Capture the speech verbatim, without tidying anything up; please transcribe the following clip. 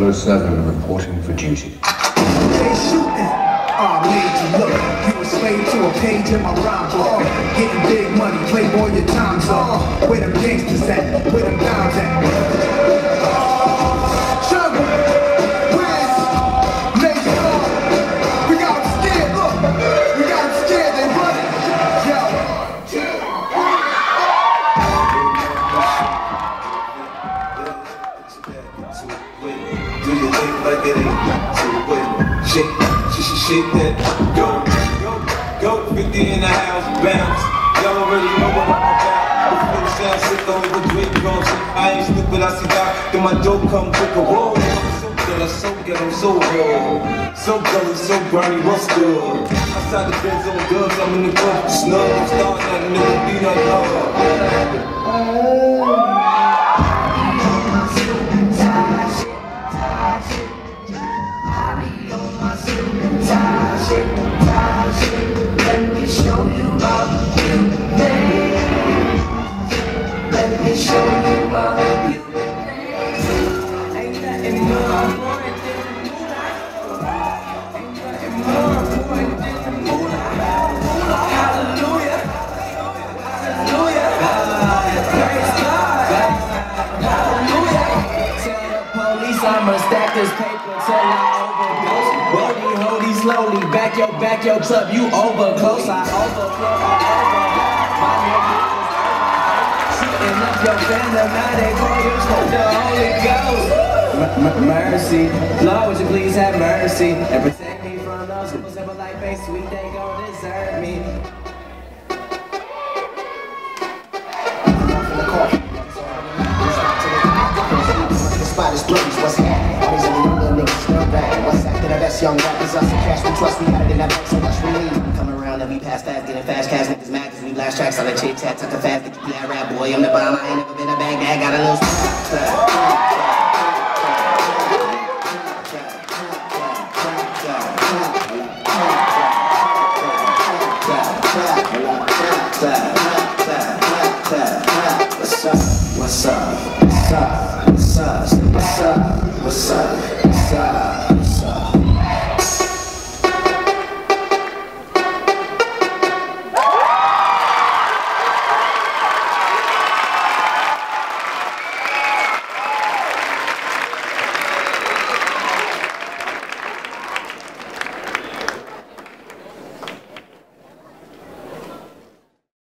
double oh seven reporting for duty. They shooting. I made you look. You a slave to a page in my rhyme book. Getting big money, playboy, your time's up. Where them gangsters at? Where them dimes at? Sugar, Wiz, Nation Lord. We got them scared, look. We got them scared, they running. Yo. Do you think like it ain't too wet? Shake, shake, shake that. Go, go, go. fifty in the house, bounce. Y'all already know what I'm about. Before the sound sick on the drink drums. I ain't stupid, I see that. Then my dope come quicker. Whoa, I'm so good, I'm so good, I'm so raw. So gully, so brownie, what's good? Outside the Benz on dubs, I'm in the club, snug. I'm starting at a nigga, beat up love. Let me show you my beauty. Let me show you my beauty. Ain't nothing more important than the moolah. Ain't nothing more important than the moolah. Hallelujah. Hallelujah. Praise God. Hallelujah. Tell the police I'ma stack this paper till I overdose. Brody, hold it slowly. Back your, back your club, you over close. I overflow, I overflow. My nigga is over. Shooting up your fandom, now they call you the Holy Ghost. M mercy, Lord, would you please have mercy and protect me from those who ever like face sweet, they gon' desert me. The spot is blurry, what's happening? All these other young little niggas still back. What's after the best young rappers? Us and cash, we trust, we got it in that bank, so much we need. Come around and we pass fast, getting fast cash, niggas mad cause we blast tracks on the chit chat, tuck a fast, get you that rap boy. I'm the bomb, I ain't never been a Baghdad, got a little What's up? What's up? What's up? What's up? What's up? What's up? What's up?